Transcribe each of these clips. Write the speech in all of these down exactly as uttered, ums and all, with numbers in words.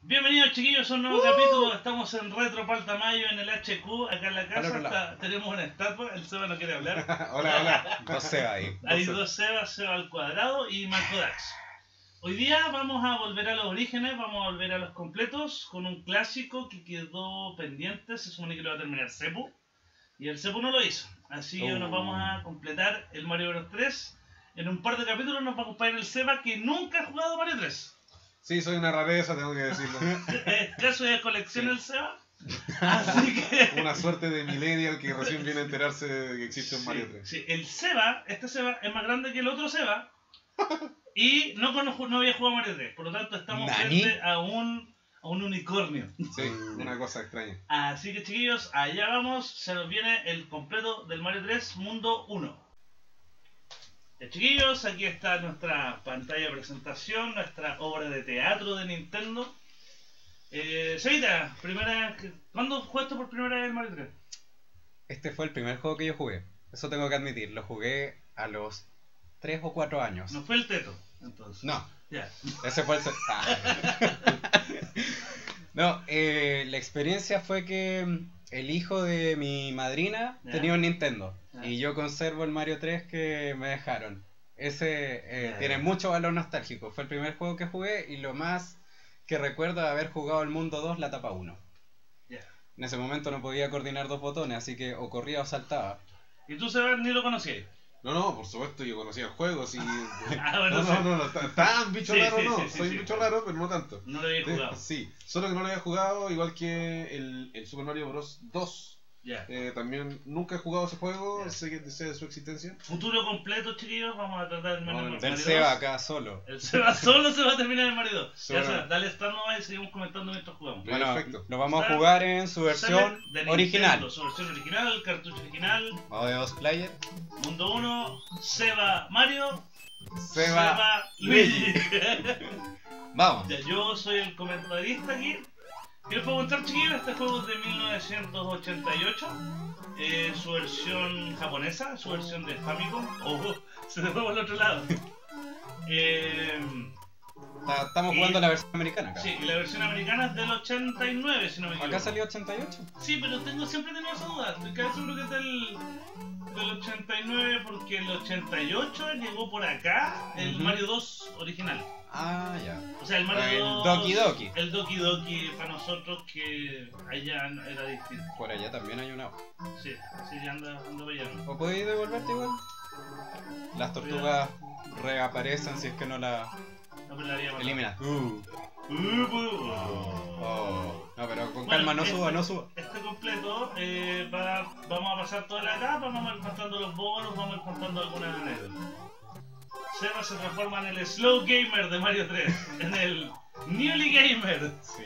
Bienvenidos chiquillos a un nuevo uh. capítulo. Estamos en Retro Paltamayo en el H Q, acá en la casa. Está, tenemos una estatua, el Seba no quiere hablar. Hola, hola. Dos Sebas ahí. Dos Hay dos Sebas, Seba al cuadrado y Marco Dax. Hoy día vamos a volver a los orígenes, vamos a volver a los completos con un clásico que quedó pendiente. Se supone que lo va a terminar Cepu y el Cepu no lo hizo. Así que uh. nos vamos a completar el Mario Bros tres. En un par de capítulos nos va a acompañar el Seba que nunca ha jugado Mario tres. Sí, soy una rareza, tengo que decirlo. ¿Caso de colección sí. el Seba? Así que... Una suerte de millennial que recién viene a enterarse de que existe un sí, Mario tres. Sí, el Seba, este Seba es más grande que el otro Seba y no, conozco, no había jugado Mario tres, por lo tanto estamos ¿Nani? frente a un, a un unicornio. Sí, una cosa extraña. Así que chiquillos, allá vamos, se nos viene el completo del Mario tres Mundo uno. Ya, chiquillos, aquí está nuestra pantalla de presentación, nuestra obra de teatro de Nintendo. Eh, Seita, primera, ¿cuándo jugaste por primera vez el Mario tres? Este fue el primer juego que yo jugué, eso tengo que admitir, lo jugué a los tres o cuatro años. ¿No fue el Teto, entonces? No, ya. Ese fue el... Ah. No, eh, la experiencia fue que el hijo de mi madrina ¿Ya? tenía un Nintendo. ¿Ya? Y yo conservo el Mario tres que me dejaron. Ese eh, tiene mucho valor nostálgico. Fue el primer juego que jugué y lo más que recuerdo de haber jugado el Mundo dos, la etapa uno. Yeah. En ese momento no podía coordinar dos botones, así que o corría o saltaba. ¿Y tú, Sebas, ni lo conocías? No, no, por supuesto, yo conocía el juego, sí. ah, bueno, no, no, no, no, no, tan bicho sí, raro sí, no, sí, sí, soy sí, bicho sí. raro, pero no tanto. No lo había jugado. Sí, solo que no lo había jugado, igual que el, el Super Mario Bros. dos. Ya. Eh, también nunca he jugado ese juego, Ya. sé, que, sé de su existencia. Futuro completo, chiquillos, vamos a tratar el Mario, No, Mario del dos. Seba acá solo. El Seba solo se va a terminar el Mario dos. Sí, Ya bueno. sea, dale start nomás y seguimos comentando mientras jugamos. Bueno, Perfecto. lo vamos Está- a jugar en su versión de Nintendo, original. Su versión original, cartucho original, Modo de dos player. Mundo uno, Seba Mario, Seba Luigi. Vamos. Ya, yo soy el comentarista aquí. ¿Qué les puedo contar, chiquillos? Este juego es de mil novecientos ochenta y ocho. Eh, su versión japonesa, su versión de Famicom. Oh, se me fue por el otro lado. Eh, Ta- Estamos Y- jugando la versión americana acá. sí, y la versión americana es del ochenta y nueve, si no me equivoco. Acá salió ochenta y ocho. Sí, pero tengo, siempre he tenido esa duda. Estoy casi seguro que es del, del ochenta y nueve porque el ochenta y ocho llegó por acá el Ujú. Mario dos original. Ah, ya. O sea, el Mario El dos... Doki Doki. El Doki Doki para nosotros que allá era distinto. Por allá también hay una. Sí, sí, ya anda, anda pillando. ¿O podéis devolverte igual? Las tortugas reaparecen si es que no la No, pero la había matado. eliminas. Uh. Uh, uh, uh. Oh. No, pero con Bueno, calma, no este- suba, no suba. Este completo, eh, va- vamos a pasar toda la etapa, vamos a ir contando los bonos, vamos a ir contando algunas anécdotas. Seba se transforma en el Slow Gamer de Mario tres, en el Newly Gamer. Sí.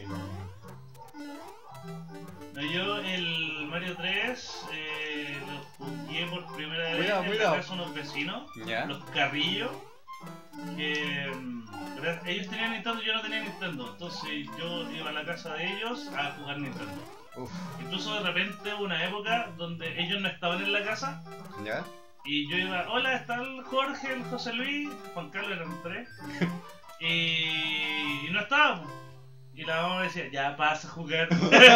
No, yo el Mario tres eh, lo jugué por primera vez Cuidado, en cuidado. la casa de unos vecinos, ¿Ya? los Carrillos, que mm, ¿verdad? Ellos tenían Nintendo y yo no tenía Nintendo, entonces yo iba a la casa de ellos a jugar Nintendo. Uf. Incluso de repente hubo una época donde ellos no estaban en la casa ¿Ya? y yo iba, hola, está el Jorge, el José Luis, Juan Carlos eran tres, y, y no estábamos. Y la mamá me decía, ya pasa a jugar.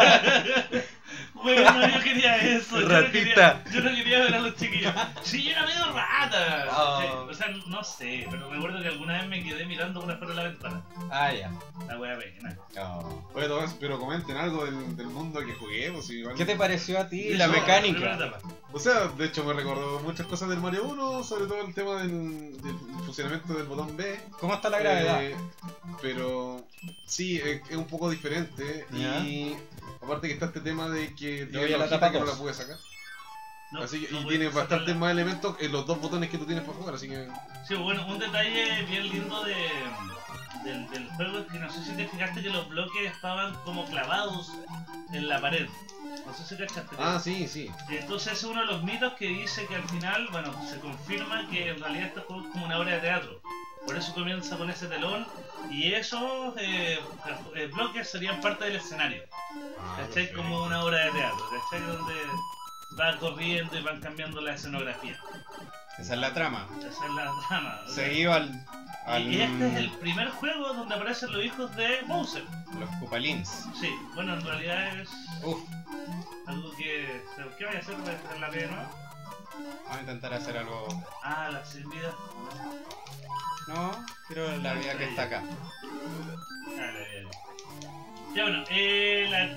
Bueno, yo quería eso. Yo no Ratita. quería, yo no quería ver a los chiquillos. Sí, yo era medio rata. Oh. Sí, o sea, no sé, pero recuerdo que alguna vez me quedé mirando por afuera de la ventana. Ah, ya. La wea pena. Oh. Oye, todos, pero comenten algo del, del mundo que jugué, pues igual. ¿Qué te pareció a ti Sí, la no, primera mecánica? etapa. O sea, de hecho me recordó muchas cosas del Mario uno, sobre todo el tema del, del funcionamiento del botón B. ¿Cómo está la gravedad? Eh, pero sí, es, es un poco diferente. Ya. Y aparte que está este tema de que Yo tiene voy a la hojita etapa que no dos. la pude sacar. No, así que, no y pude tiene sacarla. bastantes más elementos en los dos botones que tú tienes para jugar, así que... Sí, bueno, un detalle bien lindo de, del, del juego es que no sé si te fijaste que los bloques estaban como clavados en la pared. No sé si cachaste. Ah, sí, sí. Entonces es uno de los mitos que dice que al final, bueno, se confirma que en realidad este juego es como una obra de teatro. Por eso comienza con ese telón y esos eh, eh, bloques serían parte del escenario. Ah, ¿Cachai? perfecto. Como una obra de teatro, ¿cachai? Donde va corriendo y van cambiando la escenografía. Esa es la trama. Esa es la trama. o sea, Seguido al, al... Y este es el primer juego donde aparecen los hijos de Bowser. Los Koopalins. Sí, bueno, en realidad es Uf, algo que... ¿Qué voy a hacer? ¿Voy a hacer la P de nuevo? vamos a intentar hacer algo... Ah, la silbida. No, quiero la vida que está acá. Dale, dale. Ya bueno, eh, la,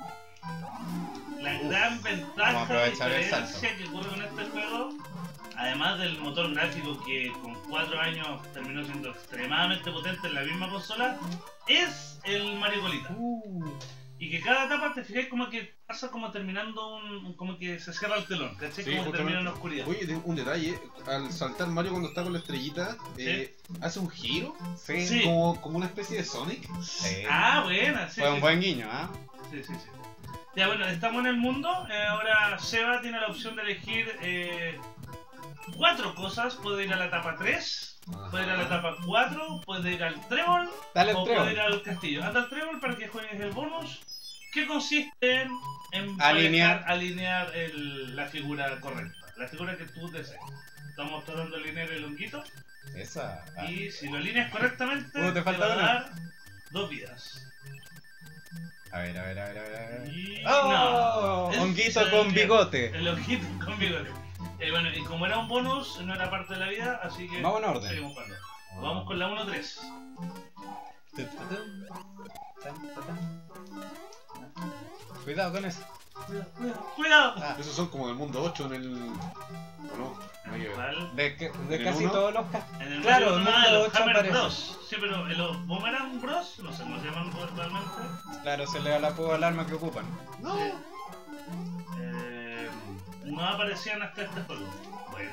la Uf, gran vamos a ventaja y aprovechar el diferencia que ocurre con este juego, además del motor gráfico que con cuatro años terminó siendo extremadamente potente en la misma consola, es el Mario Colita. Uh, Y que cada etapa te fijáis como que pasa como terminando un... como que se cierra el telón, ¿cachai? Sí, como que termina en la justamente. oscuridad. Oye, de- un detalle, al saltar Mario cuando está con la estrellita, eh, hace un giro, sí. Sí. como, como una especie de Sonic. Sí. Ah, buena, sí. Fue sí, un buen guiño, ¿ah? sí, sí, sí. Ya bueno, estamos en el mundo, eh, ahora Seba tiene la opción de elegir eh, cuatro cosas, puede ir a la etapa tres, Ajá. puede ir a la etapa cuatro, puede ir al trébol, Dale el o trébol. puede ir al castillo. Anda al trébol para que juegues el bonus, que consiste en, en Alinear. manejar- alinear el- la figura correcta, la figura que tú desees. Estamos tratando de alinear el honguito, Esa. ah. y si lo alineas correctamente, Uh, te falta va a una. dar dos vidas. A ver, a ver, a ver, a ver. a ver. Y ¡Oh! no. Es- Honguito ¿sabes con qué? bigote. El honguito con bigote. Eh, bueno, y como era un bonus, no era parte de la vida, así que Vamos en orden. seguimos jugando. Vamos con la uno tres. Cuidado con eso. ¡Cuidado! Ah, Esos son como del mundo ocho en el... ¿O no? No hay que ver. ¿Cuál? de que- de ¿En el casi uno? todos los ca- En el Claro, Mario el uno, mundo ah, los ocho Hammer aparece. Bros. Sí, pero en los Boomerang Bros, no sé cómo se llaman realmente. Claro, se le da la púa al arma que ocupan. No. Eh, no aparecían hasta este juego. Bueno.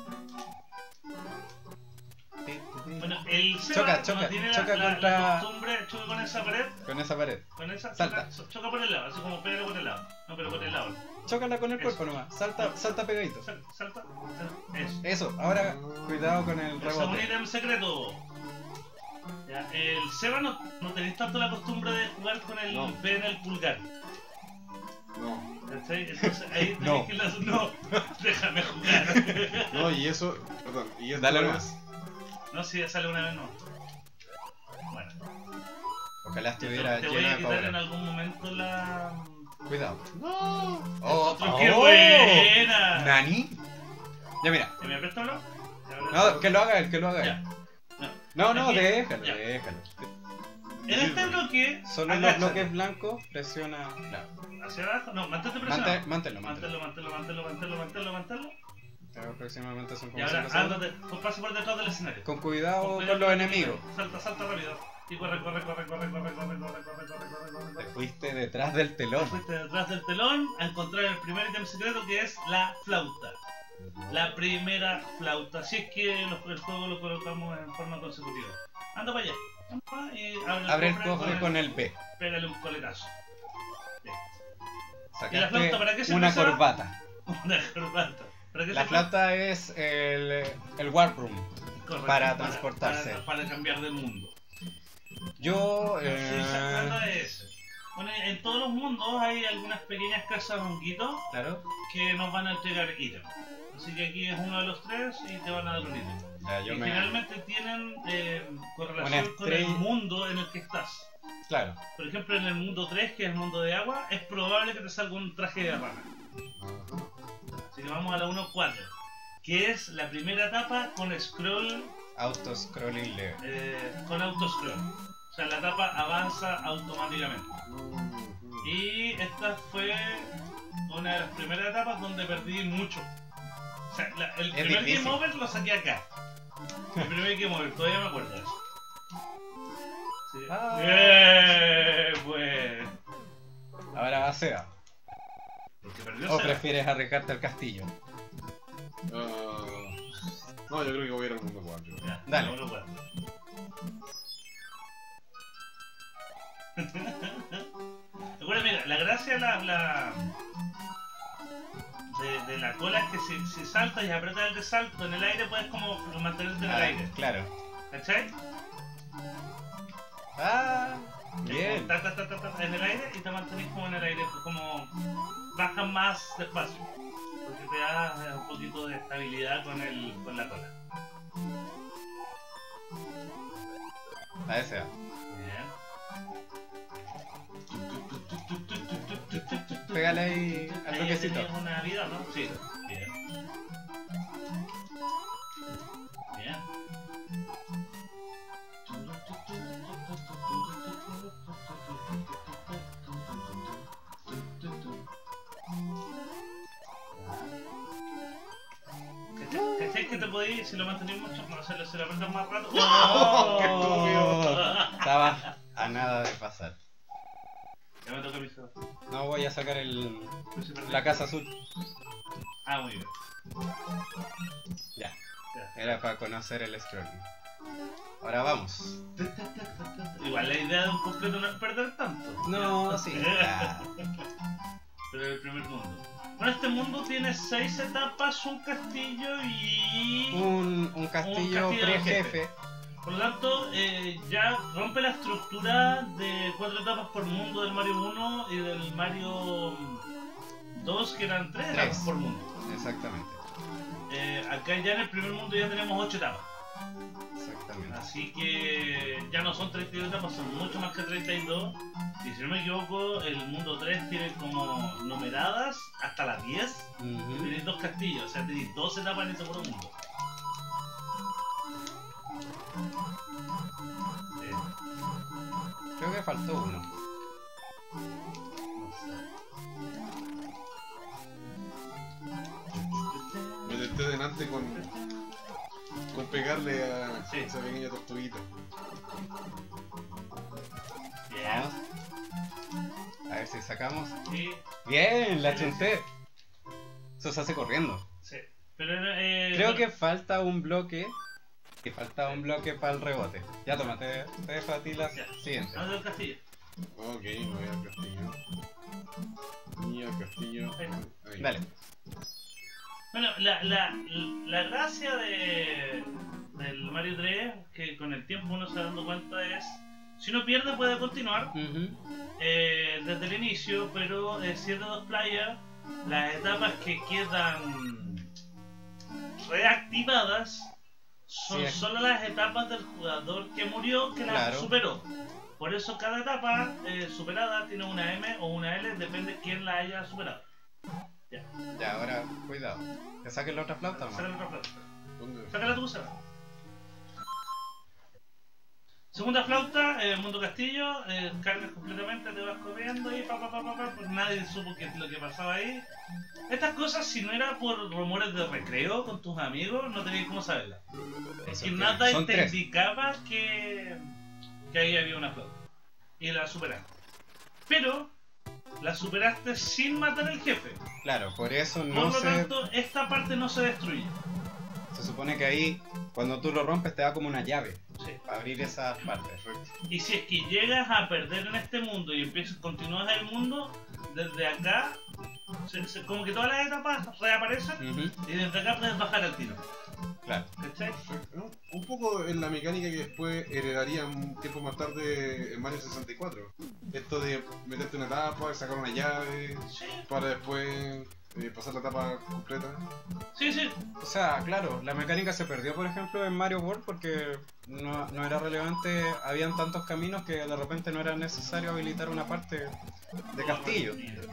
Bueno, el Seba Choca, como choca, tiene choca la, la- contra- la costumbre, choca con esa pared. Con esa pared. Con esa, Salta. Choca, choca por el lado, así como pégale por el lado. No, pero por el lado. Chócala con el Eso. cuerpo nomás. Salta, salta pegadito. Sal- Salta. Eso. Eso, ahora cuidado con el Ese es un rebote. ítem secreto. Ya, el Seba no, no tenéis tanto la costumbre de jugar con el No. P en el pulgar. No. ¿Cachai? Entonces ahí tenéis No. que las. No, déjame jugar. No, y eso... Perdón, y esto Dale es... nomás. No, si ya sale una vez, no. Bueno, Ojalá te, estuviera te voy llena a de quitar en power. algún momento la. Cuidado. No. Oh, ¡Qué oh. buena! ¿Nani? Ya mira. ¿Me préstalo? No, que lo haga él, que lo haga Ya. él. No. No, no, Aquí, déjalo, ya. déjalo. En este bloque. Solo en los agáchate. bloques blancos presiona. Claro. Hacia abajo, no, mantente presionado. Mante- Manténlo, Manténlo, manténlo. manténlo, manténlo, manténlo, manténlo, manténlo. Aproximadamente son Y como ahora cinco segundos. ándate, pues pasa por detrás del escenario. Con cuidado Con con cuidado los con enemigos. Salta, salta rápido. Y corre, corre, corre, corre, corre, corre, corre, corre, corre, corre, corre, Te corre. fuiste detrás del telón. Fuiste detrás del telón a encontrar el primer ítem secreto que es la flauta. La primera flauta. Si es que los- el juego lo colocamos en forma consecutiva. Anda para allá. Anda para allá y abre, Abre el cofre cofre con el B. Pégale un coletazo. Ya. Sacaste ¿Y la flauta para qué se una usa? corbata. Una corbata. ¿Para qué La se- flauta es el, el warp room. Correcto, para transportarse. Para, para cambiar del mundo. Yo, No estoy sacando eh, de ese. Bueno, en todos los mundos hay algunas pequeñas casas honguitos claro, que nos van a entregar ítems. Así que aquí es uno de los tres y te van a dar un ítem. ya, yo Y me, generalmente tienen eh, correlación Una con el estrella. mundo en el que estás. claro, Por ejemplo, en el mundo tres, que es el mundo de agua, es probable que te salga un traje de rana. Así que vamos a la uno cuatro, que es la primera etapa con scroll, auto scrolling leve. eh, con autoscroll. O sea, la etapa avanza automáticamente. Y esta fue una de las primeras etapas donde perdí mucho. O sea, la- el Es primer difícil. game over lo saqué acá. El primer game over, todavía me acuerdo de eso. Sí. Ah. Eh, pues. Ahora va Seba. Porque perdió ¿O Seba. prefieres arriesgarte al castillo? Ah, no, yo creo que voy a ir al mundo cuatro. Ya, Dale. la uno cuatro. Recuerda, mira, la gracia de la, la de, de la cola es que si, si saltas y apretas el de salto en el aire puedes como mantenerte en el Ah, aire. claro. ¿Cachai? Ah, Es bien. como ta, ta, ta, ta, ta, en el aire y te mantenés como en el aire, como bajas más despacio. Porque te da eh, un poquito de estabilidad con, el, con la cola. A ese va. Bien. Pégale ahí al Ahí bloquecito. tenías una vida, ¿no? Sí. Bien. Bien. ¿Cachai? ¿Cachai que te podéis, si lo mantenís mucho, no se lo, se lo apretas más rato? ¡Oh! ¡Qué estúpido! Estaba a nada de pasar. Ya me toca mi solo. No voy a sacar el la casa azul. Ah, muy bien. Ya. Ya. Era para conocer el scrolling. Ahora vamos. Igual la idea de un completo no es perder tanto. No, sí. Ya. Pero el primer mundo. Bueno, este mundo tiene seis etapas, un castillo y... Un, un castillo castillo pre-jefe. Por lo tanto, eh, ya rompe la estructura de cuatro etapas por mundo del Mario uno y del Mario dos, que eran tres Tres. etapas por mundo. Exactamente. Eh, acá ya en el primer mundo ya tenemos ocho etapas. Exactamente. Así que ya no son treinta y dos etapas, son mucho más que treinta y dos. Y si no me equivoco, el mundo tres tiene como numeradas hasta las diez. Y Ujú. tenéis dos castillos, o sea, tenéis dos etapas en ese puro mundo. Eh, Creo que faltó uno. no sé. Me tenté delante con, con pegarle a Sí. esa pequeña tortuguita. Bien. A ver si sacamos. Sí, Bien, la Sí, sí, chunté. Eso se hace corriendo. sí. Pero eh, Creo bueno, que falta un bloque. Y falta un bloque para el rebote. Ya toma, te, te dejo a ti la Ya. siguiente. vamos al castillo. Ok, me voy al castillo. Y al castillo. Ahí. Ahí. Dale. Bueno, la, la, la gracia de, del Mario tres, que con el tiempo uno se va dando cuenta, es si uno pierde puede continuar Ujú. eh, desde el inicio, pero eh, siendo dos playas, las etapas que quedan reactivadas son Sí, es- solo las etapas del jugador que murió que las Claro. superó. Por eso cada etapa eh, superada tiene una M o una L, depende de quién la haya superado. Ya, Ya, ahora, cuidado. ¿Te saques la otra flauta o sácala no? otra flauta. ¿Dónde? Sácala tú, Seba. Segunda flauta, eh, Mundo Castillo, eh, cargas completamente, te vas corriendo y pa pa pa pa pa, pues nadie supo qué es lo que pasaba ahí. Estas cosas, si no era por rumores de recreo con tus amigos, no tenías cómo saberlas. Es que Son nada tres. Son te tres. indicaba que, que ahí había una flauta. Y la superaste. Pero la superaste sin matar al jefe. Claro, por eso Por no lo se... tanto, esta parte no se destruye. Se supone que ahí, cuando tú lo rompes, te da como una llave Sí. para abrir esa parte. Y si es que llegas a perder en este mundo y empiezas, continúas el mundo, desde acá, se- se- como que todas las etapas reaparecen Ujú. y desde acá puedes bajar al tiro. Claro. ¿Cachai? ¿No? Un poco en la mecánica que después heredaría un tiempo más tarde en Mario sesenta y cuatro. Esto de meterte una etapa, sacar una llave, Sí, para después eh, pasar la etapa completa. sí, sí. O sea, claro, la mecánica se perdió, por ejemplo, en Mario World porque no, no era relevante, habían tantos caminos que de repente no era necesario habilitar una parte de castillo.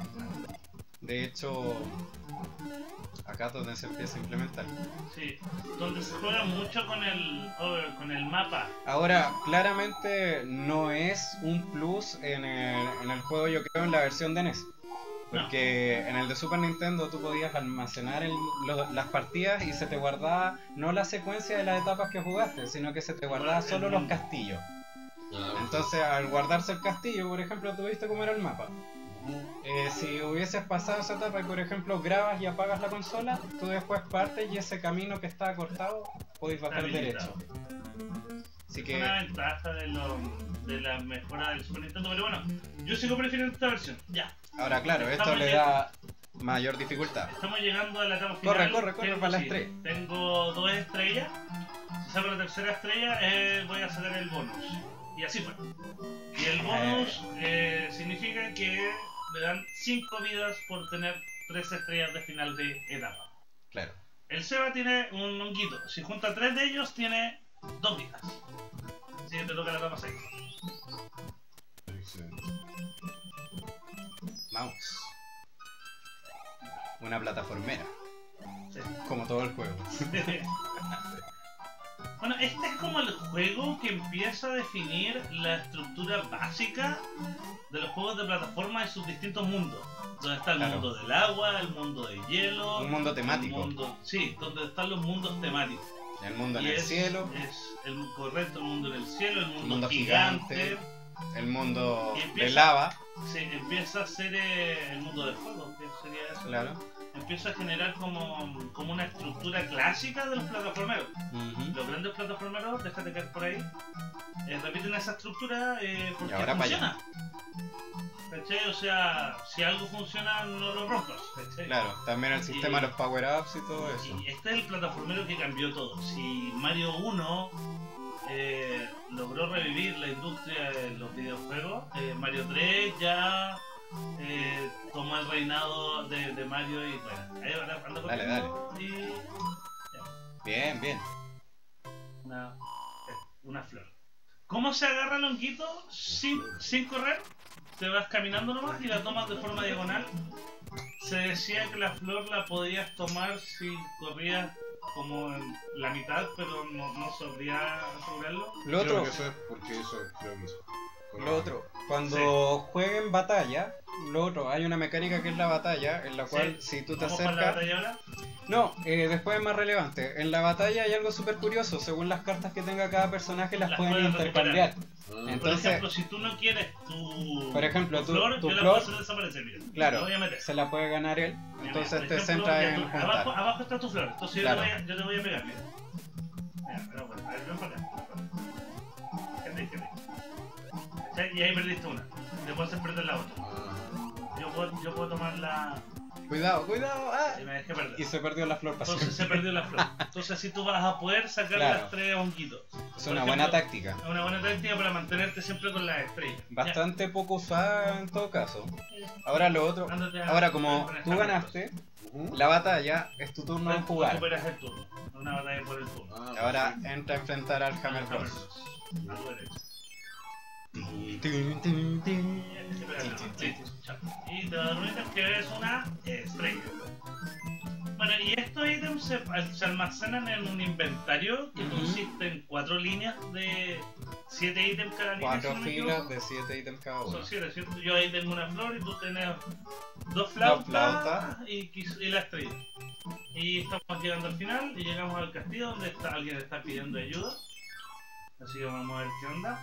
De hecho, acá es donde se empieza a implementar. Sí, donde se juega mucho con el, oh, con el mapa. Ahora, claramente no es un plus en el, en el juego, yo creo, en la versión de N E S. Porque en el de Super Nintendo tú podías almacenar el- lo- las partidas y se te guardaba no la secuencia de las etapas que jugaste, sino que se te guardaba solo los castillos. Entonces, al guardarse el castillo, por ejemplo, tú viste cómo era el mapa. Eh, si hubieses pasado esa etapa y, por ejemplo, grabas y apagas la consola, tú después partes y ese camino que estaba cortado podéis bajar Habilitado. derecho. Así Es que, una ventaja de, lo, de la mejora del Super Nintendo, pero bueno, yo sigo prefiriendo esta versión. Ya, ahora claro, esto Estamos le llegando- da mayor dificultad. estamos llegando a la etapa final. Corre, corre, corre Tengo- para la sí, estrella. Tengo dos estrellas. Si saco la tercera estrella, eh, voy a sacar el bonus. Y así fue. Y el bonus eh, significa que me dan cinco vidas por tener tres estrellas de final de etapa. Claro. El Seba tiene un honguito. Si junta tres de ellos, tiene dos vidas. Así que te toca la etapa seis. Excelente. Mouse. Una plataformera. Sí. Como todo el juego. Bueno, este es como el juego que empieza a definir la estructura básica de los juegos de plataforma y sus distintos mundos. Donde está el Claro. mundo del agua, el mundo de hielo. Un mundo el temático. mundo- sí, donde están los mundos temáticos. El mundo en Y el es, cielo. Es el correcto, el mundo en el cielo, el mundo, mundo gigante. gigante. El mundo Y de empieza- lava. Sí, empieza a ser eh, el mundo del fuego, que sería eso. Claro. Empieza a generar como, como una estructura clásica de los plataformeros. Ujú. Los grandes plataformeros, déjate caer por ahí, eh, repiten esa estructura eh, porque Y ahora pa' funciona. ¿Cachai? O sea, si algo funciona, no lo rompas. ¿Cachai? Claro, también el sistema Y- de los power-ups y todo eso. Y este es el plataformero que cambió todo. Si Mario uno eh, logró revivir la industria de los videojuegos, eh, Mario tres ya eh, tomó el reinado de, de Mario y bueno, ahí anda anda Dale, contigo y Bien, bien. una, eh, una flor. ¿Cómo se agarra el honguito sin, sin correr? Te vas caminando nomás y la tomas de forma diagonal. Se decía que la flor la podías tomar si corrías como en la mitad, pero no, no sabría asegurarlo. Lo Creo otro, que eso es porque eso creo que eso. lo otro, cuando jueguen batalla, lo otro, hay una mecánica que es la batalla, en la cual Sí. si tú te ¿Vamos para la acercas... batalla ahora? No, eh, después es más relevante. En la batalla hay algo súper curioso, según las cartas que tenga cada personaje las, Las pueden puedes intercambiar. Ah, Por Entonces- ejemplo, si tú no quieres tu, Por ejemplo, tu- flor, tu yo la flor- puedo hacer desaparecer, mira. Claro, La voy a meter. se la puede ganar él, Mira, entonces por te ejemplo, centra ya en tú- juntar. abajo, abajo está tu flor, entonces Claro. yo, te voy a, yo te voy a pegar, mira. Mira, pero bueno, a ver, ven para acá. Gente, gente. ¿Cachai? Y ahí perdiste una. Después se perder la otra. ah. Yo puedo, yo puedo tomar la... Cuidado, cuidado. ¡Ah! Y me dejé perder. Y se perdió la flor para Entonces se siempre. perdió la flor. Entonces así tú vas a poder sacar Claro. las tres honguitos. Es Por una ejemplo, buena táctica. Es una buena táctica para mantenerte siempre con las estrellas. Bastante poco usada en todo caso. Ya. Ahora lo otro. Ándate a- Ahora como a- a- tú a- ganaste, Ujú. la batalla es tu turno en jugar. Recuperas el turno. Una batalla por el turno. Ah, Ahora perfecto. entra a enfrentar al Hammer Hammer Bros. Bros. A tu derecha. Tin, tin, tin, tin. Y te va a dar un ítem que es una estrella. Bueno, y estos ítems se, se almacenan en un inventario que Ujú. consiste en cuatro líneas de siete ítems cada línea. Cuatro si no me filas equivoco. de siete ítems cada uno. Son siete, ¿cierto? Yo ahí tengo una flor y tú tienes dos flautas, flautas. Y, quiz- y la estrella. Y estamos llegando al final y llegamos al castillo donde está, alguien está pidiendo ayuda. Así que vamos a ver qué onda.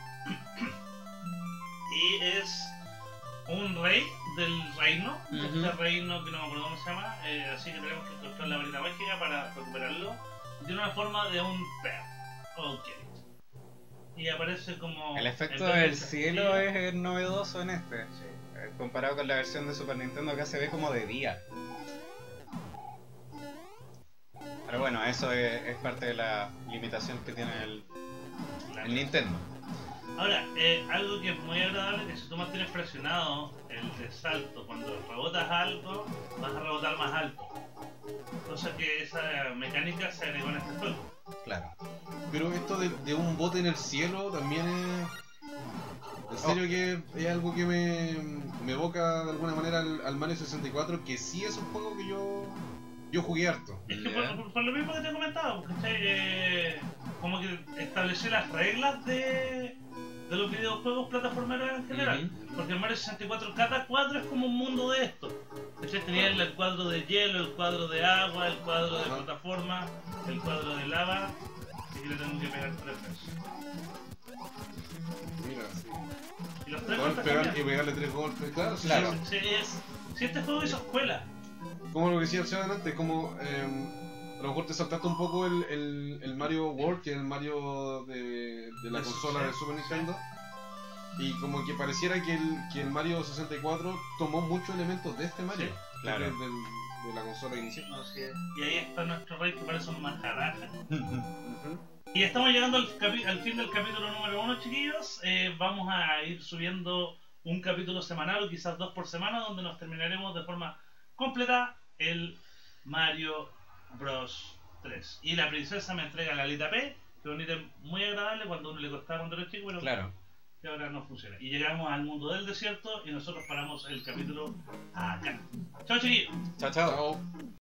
Y es un rey del reino, Ujú. este reino que no me acuerdo cómo se llama, eh, así que tenemos que encontrar la varita mágica para recuperarlo. Tiene una forma de un perro. Ok. Y aparece como... El efecto en vez del castillo. cielo es eh, novedoso en este. Sí. eh, Comparado con la versión de Super Nintendo, acá se ve como de día. Pero bueno, eso es, es parte de la limitación que tiene el, Claro. el Nintendo. Ahora, eh, algo que es muy agradable es que si tú mantienes presionado el de salto, cuando rebotas alto, vas a rebotar más alto. Cosa que esa mecánica se agregó en este juego. Claro. Pero esto de, de un bote en el cielo también es. En serio que es algo que me, me evoca de alguna manera al, al Mario sesenta y cuatro, que sí es un juego que yo yo jugué harto. Es que Ya. por, por- por lo mismo que te he comentado, ¿cachai? Eh, como que establecí las reglas de, de los videojuegos plataformeros en general. Ujú. Porque en Mario sesenta y cuatro cada cuadro es como un mundo de esto. ¿Cachai? Tenía el, el cuadro de hielo, el cuadro de agua, el cuadro de Ajá. plataforma, el cuadro de lava. Y le tengo que pegar tres veces. Mira, sí. Y los tres Poder golpes pegar y cambian. pegarle tres golpes, claro, sí, Claro. sí. Sí, es, si este juego hizo escuela. Como lo que decía el Seba antes, como eh, a lo mejor te saltaste un poco el, el, el Mario World, que es el Mario de, de la De consola Super- de Super Nintendo, y como que pareciera que el, que el Mario sesenta y cuatro tomó muchos elementos de este Mario, Sí, claro. del- del- de la consola inicial. Así es. Y ahí está nuestro rey que parece un manjaraja. Ujú. Y estamos llegando al, capi- al fin del capítulo número uno, chiquillos. Eh, vamos a ir subiendo un capítulo semanal o quizás dos por semana, donde nos terminaremos de forma completa el Mario Bros tres. Y la princesa me entrega la alita P, que es un ítem muy agradable cuando uno le costaba cuando era chico, pero Claro. que ahora no funciona. Y llegamos al mundo del desierto y nosotros paramos el capítulo acá. Chao, chiquillos. Chao, chao. Chao.